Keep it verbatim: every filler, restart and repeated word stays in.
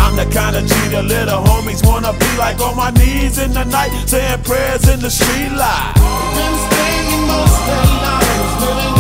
I'm the kind of G the little homies wanna be like, on my knees in the night, saying prayers in the street light. Been staying most their lives, living